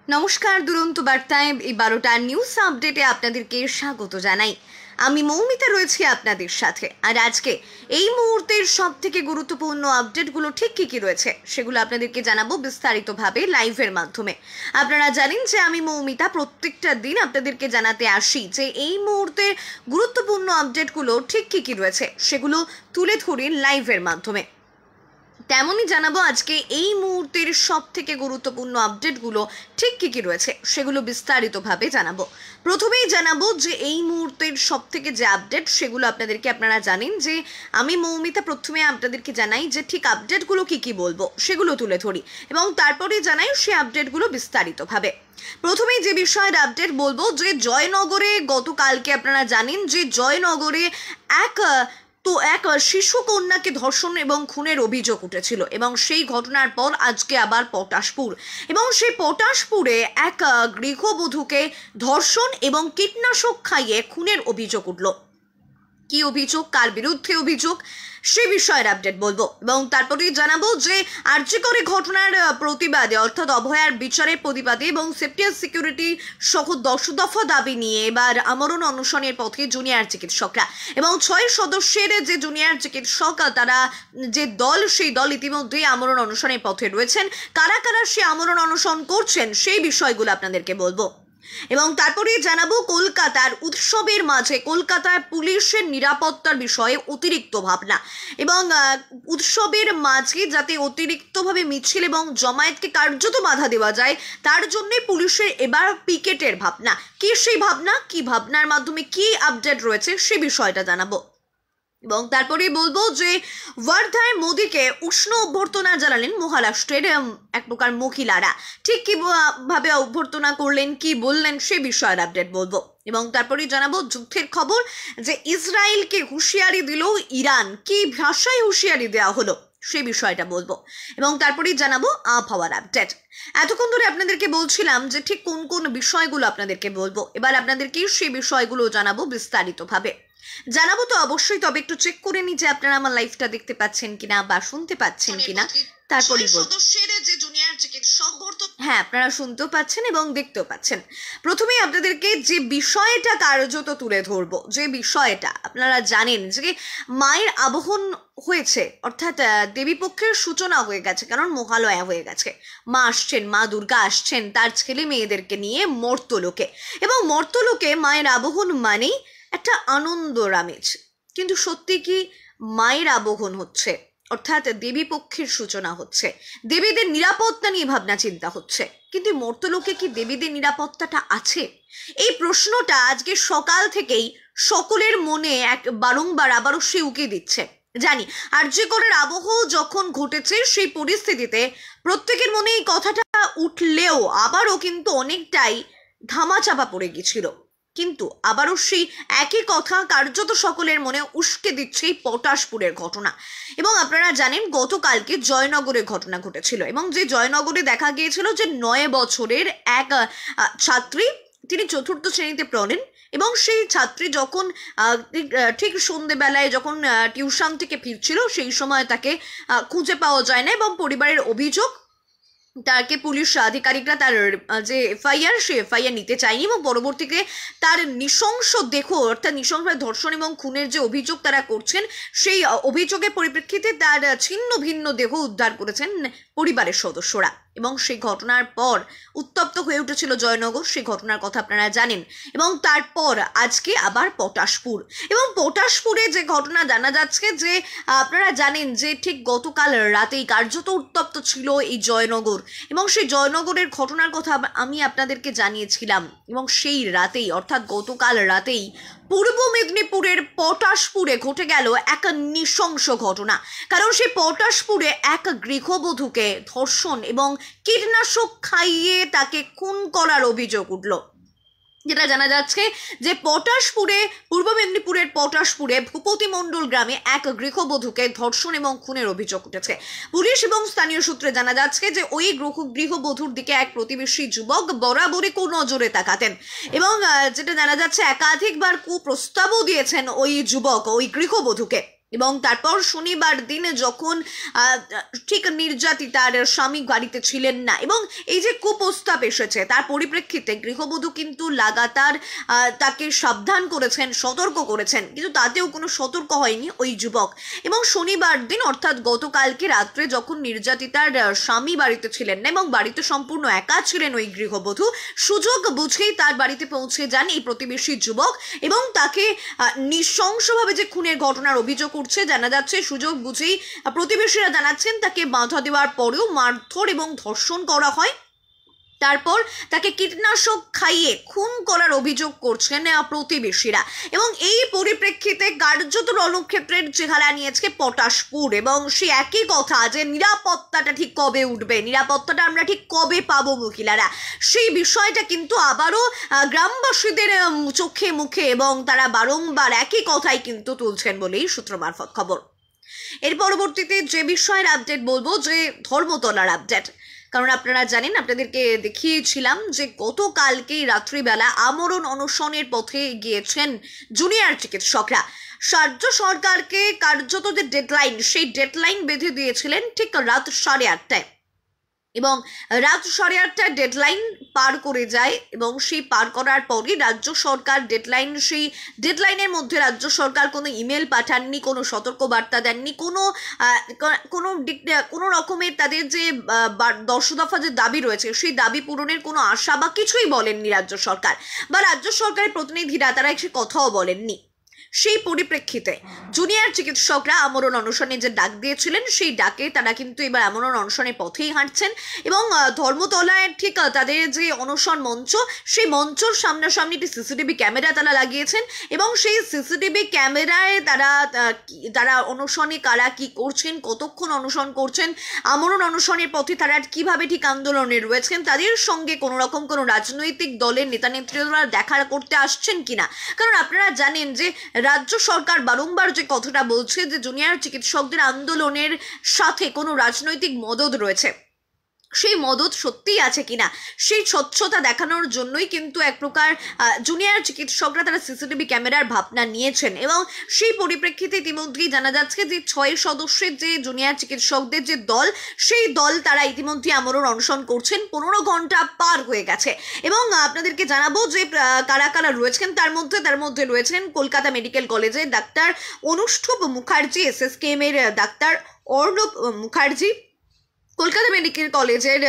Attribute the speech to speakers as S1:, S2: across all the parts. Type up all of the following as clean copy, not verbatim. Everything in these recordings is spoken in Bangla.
S1: নমস্কার, দুরন্ত বার্তায় এই 12টা নিউজ আপডেটে আপনাদেরকে স্বাগত জানাই। আমি মৌমিতা রয়েছি আপনাদের সাথে। আর আজকে এই মুহূর্তের সব থেকে গুরুত্বপূর্ণ আপডেটগুলো ঠিক কী রয়েছে সেগুলো আপনাদেরকে জানাবো বিস্তারিতভাবে লাইভের মাধ্যমে। আপনারা জানেন যে আমি মৌমিতা প্রত্যেকটা দিন আপনাদেরকে জানাতে আসি যে এই মুহূর্তের গুরুত্বপূর্ণ আপডেটগুলো ঠিক কী রয়েছে সেগুলো তুলে ধরি লাইভের মাধ্যমে। তেমনই জানাবো আজকে এই মুহূর্তের সব থেকে গুরুত্বপূর্ণ আপডেটগুলো ঠিক কী রয়েছে সেগুলো বিস্তারিতভাবে জানাবো। প্রথমেই জানাবো যে এই মুহূর্তের সব থেকে যে আপডেট সেগুলো আপনারা জানেন যে আমি মৌমিতা প্রথমে আপনাদেরকে জানাই যে ঠিক আপডেটগুলো কী বলবো সেগুলো তুলে ধরি এবং তারপরে জানাই সেই আপডেটগুলো বিস্তারিতভাবে। প্রথমেই যে বিষয়ের আপডেট বলবো যে জয়নগরে গতকালকে আপনারা জানেন যে জয়নগরে এক শিশু কন্যাকে ধর্ষণ এবং খুনের অভিযোগ উঠেছিল এবং সেই ঘটনার পর আজকে আবার পটাশপুর এবং সেই পটাশপুরে এক গৃহবধূকে ধর্ষণ এবং কীটনাশক খাইয়ে খুনের অভিযোগ উঠল। কি অভিযোগ, কার বিরুদ্ধে অভিযোগ, সে বিষয়ের আপডেট বলবো এবং তারপরেই জানাবো যে আরজিকর ঘটনার প্রতিবাদে অর্থাৎ অভয়ার বিচারের প্রতিবাদে এবং সেফটি আর সিকিউরিটি সহ 10 দফা দাবি নিয়ে এবার আমরণ অনশনের পথে জুনিয়র চিকিৎসকরা এবং 6 সদস্যের যে জুনিয়র চিকিৎসক তারা যে দল সেই দল ইতিমধ্যেই আমরণ অনশনের পথে রয়েছেন। কারা কারা সে আমরণ অনশন করছেন সেই বিষয়গুলো আপনাদেরকে বলবো এবং তারপরে জানাবো কলকাতার উৎসবের মাঝে কলকাতায় পুলিশের নিরাপত্তার বিষয়ে অতিরিক্ত ভাবনা এবং উৎসবের মাঝে যাতে অতিরিক্তভাবে মিছিল এবং জমায়েতকে কার্যত বাধা দেওয়া যায় তার জন্য পুলিশের এবার পিকেটের ভাবনা। কি সেই ভাবনা, কি ভাবনার মাধ্যমে কি আপডেট রয়েছে সে বিষয়টা জানাবো এবং তারপরেই বলবো যে ওয়ার্ধায় মোদীকে উষ্ণ অভ্যর্থনা জানালেন মহারাষ্ট্রের এক প্রকার মহিলারা। ঠিক কিভাবে অভ্যর্থনা করলেন, কি বললেন সে বিষয়ের আপডেট বলবো এবং তারপরেই জানাবো যুদ্ধের খবর যে ইসরায়েলকে হুঁশিয়ারি দিল ইরান, কি ভাষায় হুঁশিয়ারি দেওয়া হলো সে বিষয়টা বলবো এবং তারপরেই জানাবো আবহাওয়ার আপডেট। এতক্ষণ ধরে আপনাদেরকে বলছিলাম যে ঠিক কোন কোন বিষয়গুলো আপনাদেরকে বলবো, এবার আপনাদেরকে সেই বিষয়গুলো জানাবো বিস্তারিতভাবে। জানাবো তো অবশ্যই, তবে একটু চেক করে নি যে আপনারা আমার লাইভটা দেখতে পাচ্ছেন কিনা বা শুনতে পাচ্ছেন কিনা তারপরেই বলবো। হ্যাঁ, আপনারা শুনতেও পাচ্ছেন এবং দেখতেও পাচ্ছেন। প্রথমেই আপনাদেরকে যে বিষয়টা কার্যত তুলে ধরবো, যে বিষয়টা আপনারা জানেন যে মায়ের আবাহন হয়েছে অর্থাৎ দেবীপক্ষের সূচনা হয়ে গেছে, কারণ মহালয়া হয়ে গেছে। মা আসছেন, মা দুর্গা আসছেন তার ছেলে মেয়েদেরকে নিয়ে মর্তলোকে এবং মর্তলোকে মায়ের আবাহন মানেই একটা আনন্দ আমেজ। কিন্তু সত্যি কি মায়ের আবাহন হচ্ছে অর্থাৎ দেবী পক্ষের সূচনা হচ্ছে, দেবীদের নিরাপত্তা নিয়ে ভাবনা চিন্তা হচ্ছে, কিন্তু মর্তলোকে কি দেবীদের নিরাপত্তাটা আছে? এই প্রশ্নটা আজকে সকাল থেকেই সকলের মনে বারংবার আবারও সে উকি দিচ্ছে। জানি আরজিকরের আবহ যখন ঘটেছে সেই পরিস্থিতিতে প্রত্যেকের মনে এই কথাটা উঠলেও আবারও কিন্তু অনেকটাই ধামাচাপা পড়ে গেছিল, কিন্তু আবারও সেই একই কথা কার্যত সকলের মনে উস্কে দিচ্ছে এই পটাশপুরের ঘটনা। এবং আপনারা জানেন গতকালকে জয়নগরে ঘটনা ঘটেছিল এবং যে জয়নগরে দেখা গিয়েছিল যে 9 বছরের এক ছাত্রী, তিনি 4র্থ শ্রেণীতে পড়েন এবং সেই ছাত্রী যখন ঠিক সন্ধ্যেবেলায় যখন টিউশন থেকে ফিরছিল সেই সময় তাকে খুঁজে পাওয়া যায় না এবং পরিবারের অভিযোগ তাকে পুলিশ আধিকারিকরা তার যে এফআইআর সে এফআইআর নিতে চায়নি এবং পরবর্তীতে তার নৃশংস দেহ অর্থাৎ নৃশংস ধর্ষণ এবং খুনের যে অভিযোগ তারা করছেন সেই অভিযোগের পরিপ্রেক্ষিতে তার ছিন্ন ভিন্ন দেহ উদ্ধার করেছেন পরিবারের সদস্যরা এবং সেই ঘটনার পর উত্তপ্ত হয়ে উঠেছিল জয়নগর। সেই ঘটনার কথা আপনারা জানেন এবং তারপর আজকে আবার পটাশপুর এবং পটাশপুরে যে ঘটনা জানা যাচ্ছে যে আপনারা জানেন যে ঠিক গতকাল রাতেই কার্যত উত্তপ্ত ছিল এই জয়নগর এবং সেই জয়নগরের ঘটনার কথা আমি আপনাদেরকে জানিয়েছিলাম এবং সেই রাতেই অর্থাৎ গতকাল রাতেই পূর্ব মেদিনীপুরের পটাশপুরে ঘটে গেল এক নৃশংস ঘটনা। কারণ সেই পটাশপুরে এক গৃহবধূকে ধর্ষণ এবং কীটনাশক খাইয়ে তাকে খুন করার অভিযোগ উঠল। যেটা জানা যাচ্ছে যে পূর্ব মেদিনীপুরের পটাশপুরে ভূপতি মণ্ডল গ্রামে এক গৃহবধূকে ধর্ষণ এবং খুনের অভিযোগ উঠেছে। পুলিশ এবং স্থানীয় সূত্রে জানা যাচ্ছে যে ওই গৃহবধূর দিকে এক প্রতিবেশী যুবক বরাবরই নজরে তাকাতেন এবং যেটা জানা যাচ্ছে একাধিকবার কুপ্রস্তাবও দিয়েছেন ওই যুবক ওই গৃহবধূকে। এবং তারপর শনিবার দিনে যখন ঠিক নির্যাতিতার স্বামী বাড়িতে ছিলেন না এবং এই যে কুপ্রস্তাব এসেছে তার পরিপ্রেক্ষিতে গৃহবধূ কিন্তু লাগাতার তাকে সাবধান করেছেন, সতর্ক করেছেন, কিন্তু তাতেও কোনো সতর্ক হয়নি ওই যুবক। এবং শনিবার দিন অর্থাৎ গতকালকে রাত্রে যখন নির্যাতিতার স্বামী বাড়িতে ছিলেন না এবং বাড়িতে সম্পূর্ণ একা ছিলেন ওই গৃহবধূ, সুযোগ বুঝেই তার বাড়িতে পৌঁছে যান এই প্রতিবেশী যুবক এবং তাকে নৃশংসভাবে যে খুনের ঘটনার অভিযোগ উঠছে, জানা যাচ্ছে সুযোগ বুঝেই প্রতিবেশীরা জানাচ্ছেন তাকে বাধা দেওয়ার পরেও মারধর এবং ধর্ষণ করা হয়। তারপর তাকে কীটনাশক খাইয়ে খুন করার অভিযোগ করছেন প্রতিবেশীরা। এবং এই পরিপ্রেক্ষিতে কার্যত রণক্ষেত্রের চেহারা নিয়েছে পটাশপুর এবং সে একই কথা যে নিরাপত্তাটা ঠিক কবে উঠবে, নিরাপত্তাটা আমরা ঠিক কবে পাবো মহিলারা, সেই বিষয়টা কিন্তু আবারও গ্রামবাসীদের চোখে মুখে এবং তারা বারংবার একই কথাই কিন্তু তুলছেন বলেই সূত্র মারফত খবর। এর পরবর্তীতে যে বিষয়ের আপডেট বলবো, যে ধর্মতলার আপডেট, কারণ আপনারা জানেন, আপনাদেরকে দেখিয়েছিলাম যে গতকালকেই রাত্রিবেলা আমরণ অনশনের পথে গিয়েছেন জুনিয়র চিকিৎসকরা। রাজ্য সরকারকে কার্যত যে ডেডলাইন, সেই ডেডলাইন বেঁধে দিয়েছিলেন ঠিক রাত 8:30টায় এবং রাত 8:30টায় ডেডলাইন পার করে যায় এবং সেই পার করার পরই রাজ্য সরকার সেই ডেডলাইনের মধ্যে রাজ্য সরকার কোনো ইমেল পাঠাননি, কোনো সতর্কবার্তা দেননি, কোনো রকমের তাদের যে 10 দফা যে দাবি রয়েছে সেই দাবি পূরণের কোনো আশা বা কিছুই বলেননি রাজ্য সরকার, বা রাজ্য সরকারের প্রতিনিধিরা তারা একটি কথাও বলেননি। সেই পরিপ্রেক্ষিতে জুনিয়র চিকিৎসকরা আমরণ অনশনে যে ডাক দিয়েছিলেন সেই ডাকে তারা কিন্তু এবার আমরণ অনশনের পথেই হাঁটছেন এবং ধর্মতলায় ঠিক তাদের যে অনশন মঞ্চ, সেই মঞ্চর সামনাসামনি একটি সিসিটিভি ক্যামেরা তারা লাগিয়েছেন এবং সেই সিসিটিভি ক্যামেরায় তারা অনশনে কারা কি করছেন, কতক্ষণ অনশন করছেন, আমরণ অনশনের পথে তারা কিভাবে ঠিক আন্দোলনে রয়েছেন, তাদের সঙ্গে কোনো রকম কোনো রাজনৈতিক দলের নেতা নেত্রীরা দেখা করতে আসছেন কিনা। কারণ আপনারা জানেন যে রাজ্য সরকার বারংবার যে কথাটা বলছে যে জুনিয়র চিকিৎসকদের আন্দোলনের সাথে কোনো রাজনৈতিক মদদ রয়েছে, সেই মদত সত্যিই আছে কিনা সেই স্বচ্ছতা দেখানোর জন্যই কিন্তু এক প্রকার জুনিয়র চিকিৎসকরা তারা সিসিটিভি ক্যামেরার ভাবনা নিয়েছেন। এবং সেই পরিপ্রেক্ষিতে ইতিমধ্যেই জানা যাচ্ছে যে 6 সদস্যের যে জুনিয়র চিকিৎসকদের যে দল, সেই দল তারা ইতিমধ্যে আমরণ অনশন করছেন। 15 ঘন্টা পার হয়ে গেছে এবং আপনাদেরকে জানাবো যে কারা কারা রয়েছেন। তার মধ্যে রয়েছেন কলকাতা মেডিকেল কলেজের ডাক্তার অনুষ্ঠুপ মুখার্জি, SSKM এর ডাক্তার অর্ণব মুখার্জি, কলকাতা মেডিকেল কলেজের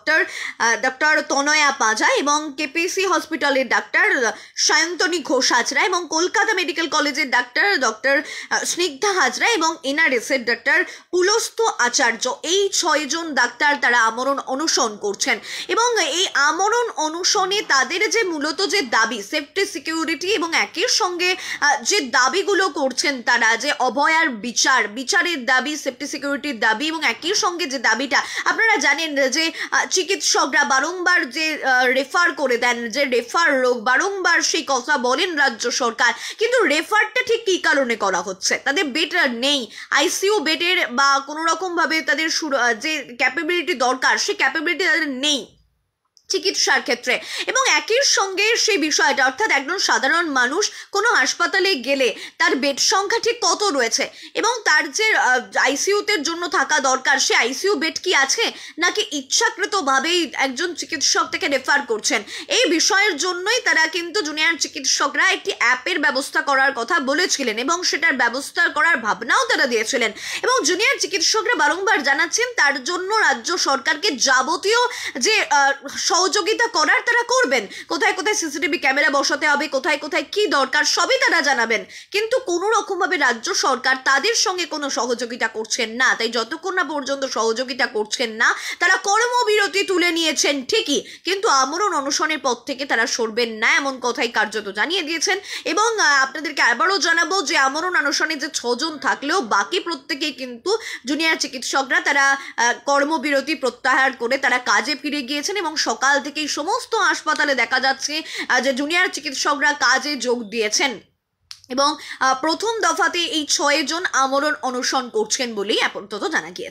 S1: ডক্টর তনয়া পাঁজা এবং কেপিসি হসপিটালের ডাক্তার সায়ন্তনী ঘোষ হাজরা এবং কলকাতা মেডিকেল কলেজের ডক্টর স্নিগ্ধা হাজরা এবং NRS এর ডাক্তার পুলস্ত আচার্য, এই 6 জন ডাক্তার তারা আমরণ অনশন করছেন। এবং এই আমরণ অনশনে তাদের যে মূলত যে দাবি সেফটি সিকিউরিটি এবং একই সঙ্গে যে দাবিগুলো করছেন তারা, যে অভয়ার বিচারের দাবি, সেফটি সিকিউরিটির দাবি এবং একই সঙ্গে যে দাবিটা আপনারা জানেন যে চিকিৎসকরা বারংবার যে রেফার করে দেন, যে রেফার রোগ বারংবার সেই কথা বলেন রাজ্য সরকার, কিন্তু রেফারটা ঠিক কী কারণে করা হচ্ছে, তাদের বেড নেই, ICU বেডের বা কোনো রকমভাবে তাদের যে ক্যাপাবিলিটি দরকার সেই ক্যাপাবিলিটি তাদের নেই চিকিৎসার ক্ষেত্রে। এবং একই সঙ্গে সেই বিষয়টা অর্থাৎ একজন সাধারণ মানুষ কোনো হাসপাতালে গেলে তার বেড সংখ্যা ঠিক কত রয়েছে এবং তার যে ICUতে জন্য থাকা দরকার সে ICU বেড কি আছে, নাকি ইচ্ছাকৃতভাবেই একজন চিকিৎসক থেকে রেফার করছেন, এই বিষয়ের জন্যই তারা কিন্তু জুনিয়র চিকিৎসকরা একটি অ্যাপের ব্যবস্থা করার কথা বলেছিলেন এবং সেটার ব্যবস্থা করার ভাবনাও তারা দিয়েছিলেন। এবং জুনিয়র চিকিৎসকরা বারংবার জানাচ্ছেন তার জন্য রাজ্য সরকারকে যাবতীয় যে সহযোগিতা করার তারা করবেন, কোথায় কোথায় সিসিটিভি ক্যামেরা বসাতে হবে, কোথায় কোথায় কি দরকার সবই তারা জানাবেন, কিন্তু কোনো রকমভাবে রাজ্য সরকার তাদের সঙ্গে কোনো সহযোগিতা করছেন না। তাই যতক্ষণ না পর্যন্ত সহযোগিতা করছেন না, তারা কর্মবিরতি তুলে নিয়েছেন ঠিকই, কিন্তু আমরণ অনশনের পথ থেকে তারা সরবেন না এমন কথাই কার্যত জানিয়ে দিয়েছেন। এবং আপনাদেরকে আবারও জানাবো যে আমরণ অনশনে যে 6 জন থাকলেও বাকি প্রত্যেকেই কিন্তু জুনিয়র চিকিৎসকরা তারা কর্মবিরতি প্রত্যাহার করে তারা কাজে ফিরে গিয়েছেন এবং সকাল থেকেই সমস্ত হাসপাতালে দেখা যাচ্ছে যে জুনিয়র চিকিৎসকরা কাজে যোগ দিয়েছেন এবং প্রথম দফাতে এই 6 জন আমরণ অনশন করছেন বলেই আপাতত জানা গিয়েছে।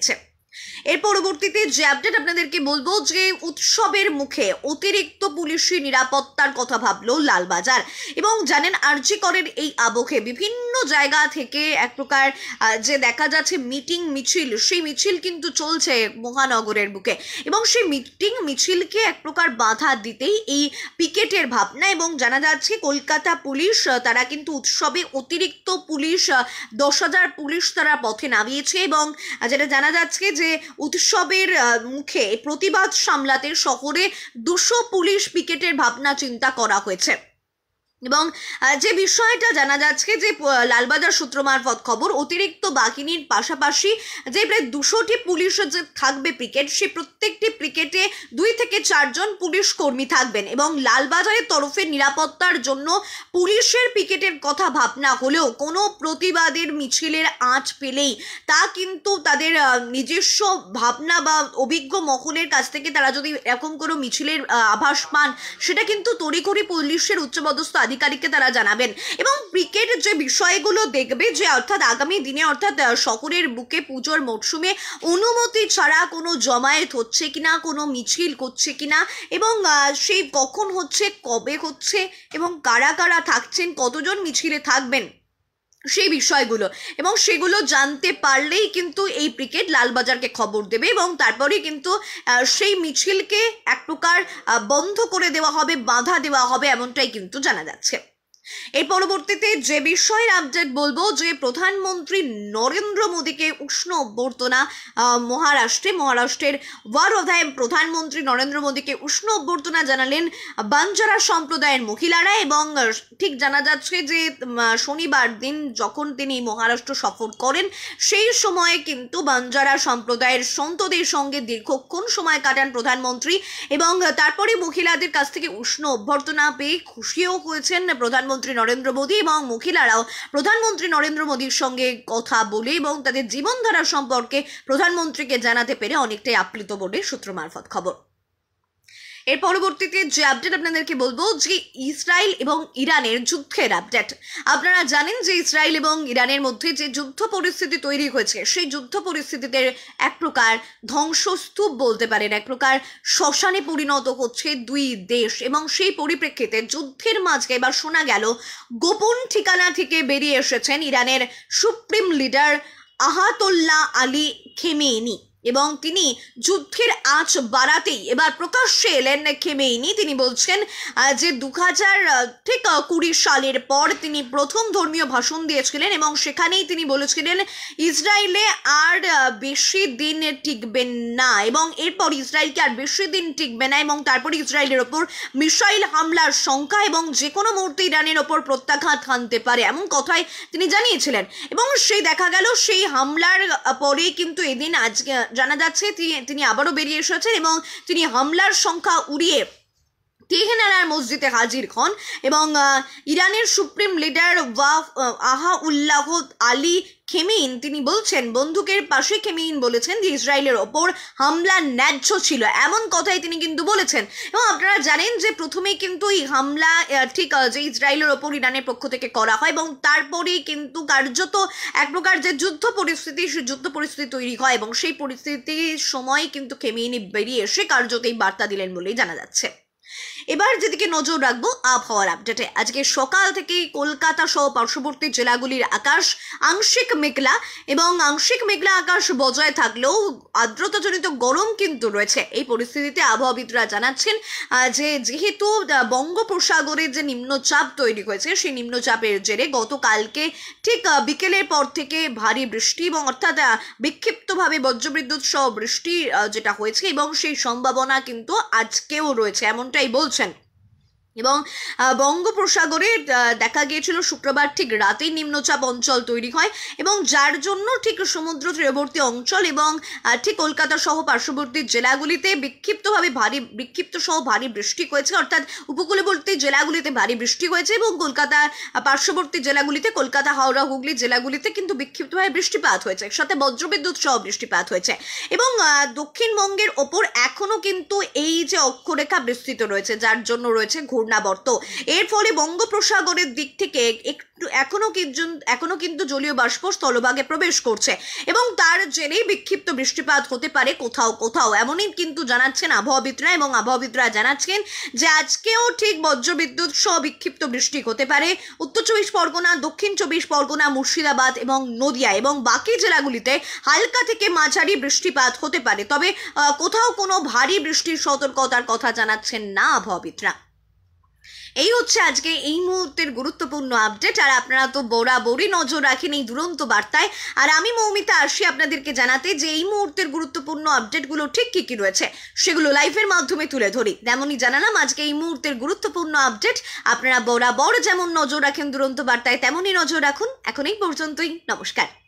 S1: এর পরবর্তীতে যে আপডেট আপনাদেরকে বলবো যে উৎসবের মুখে অতিরিক্ত পুলিশি নিরাপত্তার কথা ভাবলো লালবাজার। এবং জানেন আরজি করের এই আবহে বিভিন্ন জায়গা থেকে এক প্রকার যে দেখা যাচ্ছে মিটিং মিছিল, সেই মিছিল কিন্তু চলছে মহানগরের বুকে এবং সেই মিটিং মিছিলকে এক প্রকার বাধা দিতেই এই পিকেটের ভাবনা। এবং জানা যাচ্ছে কলকাতা পুলিশ তারা কিন্তু উৎসবে অতিরিক্ত পুলিশ 10,000 পুলিশ তারা পথে নামিয়েছে এবং যেটা জানা যাচ্ছে যে উৎসবের মুখে প্রতিবাদ সামলাতে শহরে 200 পুলিশ পিকেটের ভাবনা চিন্তা করা হয়েছে। এবং যে বিষয়টা জানা যাচ্ছে যে লালবাজার সূত্র মারফত খবর, অতিরিক্ত বাহিনীর পাশাপাশি যে প্রায় 200টি পুলিশ যে থাকবে পিকেট, সে প্রত্যেকটি পিকেটে 2 থেকে 4 জন পুলিশ কর্মী থাকবেন। এবং লালবাজারের তরফে নিরাপত্তার জন্য পুলিশের পিকেটের কথা ভাবনা হলেও কোনো প্রতিবাদের মিছিলের আঁচ পেলেই তা কিন্তু তাদের নিজস্ব ভাবনা বা অভিজ্ঞ মহলের কাছ থেকে তারা যদি এরকম কোনো মিছিলের আভাস পান, সেটা কিন্তু তড়িঘড়ি পুলিশের উচ্চপদস্থ আধিকারিককে তারা জানাবেন। এবং পিকেট যে বিষয়গুলো দেখবে যে অর্থাৎ আগামী দিনে অর্থাৎ শহরের বুকে পুজোর মরশুমে অনুমতি ছাড়া কোনো জমায়েত হচ্ছে কিনা, কোনো মিছিল করছে কিনা, এবং সেই কখন হচ্ছে, কবে হচ্ছে, এবং কারা কারা থাকছেন, কতজন মিছিলে থাকবেন, সেই বিষয়গুলো এবং সেগুলো জানতে পারলেই কিন্তু এই পিকেট লালবাজারকে খবর দেবে এবং তারপরে কিন্তু সেই মিছিলকে এক প্রকার বন্ধ করে দেওয়া হবে, বাধা দেওয়া হবে, এমনটাই কিন্তু জানা যাচ্ছে। এর পরবর্তীতে যে বিষয়ের আপডেট বলবো যে প্রধানমন্ত্রী নরেন্দ্র মোদীকে উষ্ণ অভ্যর্থনা মহারাষ্ট্রের ওয়ারোধায় প্রধানমন্ত্রী নরেন্দ্র মোদীকে উষ্ণ অভ্যর্থনা জানালেন বাঞ্জারা সম্প্রদায়ের মহিলারা। এবং ঠিক জানা যাচ্ছে যে শনিবার দিন যখন তিনি মহারাষ্ট্র সফর করেন, সেই সময়ে কিন্তু বাঞ্জারা সম্প্রদায়ের সন্তদের সঙ্গে দীর্ঘক্ষণ সময় কাটান প্রধানমন্ত্রী এবং তারপরে মহিলাদের কাছ থেকে উষ্ণ অভ্যর্থনা পেয়ে খুশিও হয়েছেন প্রধানমন্ত্রী নরেন্দ্র মোদী এবং মহিলারাও প্রধানমন্ত্রী নরেন্দ্র মোদীর সঙ্গে কথা বলে এবং তাদের জীবনধারা সম্পর্কে প্রধানমন্ত্রীকে জানাতে পেরে অনেকটাই আপ্লুত বলে সূত্র মারফত খবর। এর পরবর্তীতে যে আপডেট আপনাদেরকে বলবো যে ইসরায়েল এবং ইরানের যুদ্ধের আপডেট। আপনারা জানেন যে ইসরায়েল এবং ইরানের মধ্যে যে যুদ্ধ পরিস্থিতি তৈরি হয়েছে, সেই যুদ্ধ পরিস্থিতিতে এক প্রকার ধ্বংসস্তূপ বলতে পারেন, এক প্রকার শ্মশানে পরিণত হচ্ছে দুই দেশ। এবং সেই পরিপ্রেক্ষিতে যুদ্ধের মাঝে এবার শোনা গেল গোপন ঠিকানা থেকে বেরিয়ে এসেছেন ইরানের supreme leader Ayatollah Ali Khamenei এবং তিনি যুদ্ধের আঁচ বাড়াতেই এবার প্রকাশ্যে এলেন খেমেনি। তিনি বলছেন যে 2020 সালের পর তিনি প্রথম ধর্মীয় ভাষণ দিয়েছিলেন এবং সেখানেই তিনি বলেছিলেন ইসরায়েলে আর বেশি দিন টিকবেন না এবং এরপর ইসরায়েলকে আর বেশি দিন টিকবে না এবং তারপর ইসরায়েলের ওপর মিসাইল হামলার সংখ্যা এবং যে কোনো মুহূর্তে ইরানের ওপর প্রত্যাঘাত হানতে পারে, এমন কথাই তিনি জানিয়েছিলেন। এবং সেই দেখা গেল সেই হামলার পরে কিন্তু এদিন আজকে জানা যাচ্ছে তিনি আবারও বেরিয়ে এসেছেন এবং তিনি হামলার সংখ্যা উড়িয়ে তেহরানের মসজিদে হাজির হন এবং ইরানের supreme leader Ayatollah Ali Khamenei তিনি বলছেন, বন্দুকের পাশে খেমেইন বলেছেন যে ইসরায়েলের ওপর হামলা ন্যায্য ছিল, এমন কথাই তিনি কিন্তু বলেছেন। এবং আপনারা জানেন যে প্রথমেই কিন্তু এই হামলা ঠিক যে ইসরায়েলের ওপর ইরানের পক্ষ থেকে করা হয় এবং তারপরেই কিন্তু কার্যত এক প্রকার যে যুদ্ধ পরিস্থিতি তৈরি হয় এবং সেই পরিস্থিতির সময় কিন্তু খেমেইনি বেরিয়ে এসে কার্যত এই বার্তা দিলেন বলেই জানা যাচ্ছে। এবার যেদিকে নজর রাখবো আবহাওয়ার আপডেটে, আজকে সকাল থেকে কলকাতা সহ পার্শ্ববর্তী জেলাগুলির আকাশ আংশিক মেঘলা এবং আংশিক মেঘলা আকাশ বজায় থাকলেও আর্দ্রতাজনিত গরম কিন্তু রয়েছে। এই পরিস্থিতিতে আবহাওয়াবিদরা জানাচ্ছেন যে যেহেতু বঙ্গোপসাগরে যে নিম্নচাপ তৈরি হয়েছে, সেই নিম্নচাপের জেরে গতকালকে ঠিক বিকেলের পর থেকে ভারী বৃষ্টি এবং অর্থাৎ বিক্ষিপ্তভাবে বজ্রবিদ্যুৎ সহ বৃষ্টি যেটা হয়েছে এবং সেই সম্ভাবনা কিন্তু আজকেও রয়েছে, এমনটাই বলছেন। এবং বঙ্গোপসাগরে দেখা গিয়েছিল শুক্রবার ঠিক রাতেই নিম্নচাপ অঞ্চল তৈরি হয় এবং যার জন্য ঠিক সমুদ্র তীরবর্তী অঞ্চল এবং ঠিক কলকাতা সহ পার্শ্ববর্তী জেলাগুলিতে বিক্ষিপ্ত সহ ভারী বৃষ্টি হয়েছে, অর্থাৎ উপকূলবর্তী জেলাগুলিতে ভারী বৃষ্টি হয়েছে এবং কলকাতা পার্শ্ববর্তী জেলাগুলিতে কলকাতা, হাওড়া, হুগলি জেলাগুলিতে কিন্তু বিক্ষিপ্তভাবে বৃষ্টিপাত হয়েছে, সাথে বজ্রবিদ্যুৎ সহ বৃষ্টিপাত হয়েছে। এবং দক্ষিণবঙ্গের ওপর এখনো কিন্তু এই যে অক্ষরেখা বিস্তৃত রয়েছে, যার জন্য রয়েছে ঘূর্ণাবর্ত। এর ফলে বঙ্গোপসাগরের দিক থেকে একটু এখনো কিন্তু জলীয় বাষ্প স্থলভাগে প্রবেশ করছে এবং তার জেরেই বিক্ষিপ্ত বৃষ্টিপাত হতে পারে কোথাও কোথাও, এমনই কিন্তু জানাচ্ছেন আবহাওয়াবিদরা। এবং আবহাওয়াবিদরা জানাচ্ছেন যে আজকেও ঠিক বজ্রবিদ্যুৎ সহ বিক্ষিপ্ত বৃষ্টি হতে পারে উত্তর চব্বিশ পরগনা, দক্ষিণ চব্বিশ পরগনা, মুর্শিদাবাদ এবং নদিয়া এবং বাকি জেলাগুলিতে হালকা থেকে মাঝারি বৃষ্টিপাত হতে পারে। তবে কোথাও কোনো ভারী বৃষ্টির সতর্কতার কথা জানাচ্ছেন না আবহাওয়াবিদরা। এই হচ্ছে আজকে এই মুহূর্তের গুরুত্বপূর্ণ আপডেট। আর আপনারা তো বরাবরই নজর রাখেন এই দুরন্ত বার্তায়, আর আমি মৌমিতা আসি আপনাদেরকে জানাতে যে এই মুহূর্তের গুরুত্বপূর্ণ আপডেটগুলো ঠিক কি কি রয়েছে সেগুলো লাইভের মাধ্যমে তুলে ধরি। তেমনই জানালাম আজকে এই মুহূর্তের গুরুত্বপূর্ণ আপডেট। আপনারা বরাবর যেমন নজর রাখেন দুরন্ত বার্তায়, তেমনই নজর রাখুন। এখন এই পর্যন্তই, নমস্কার।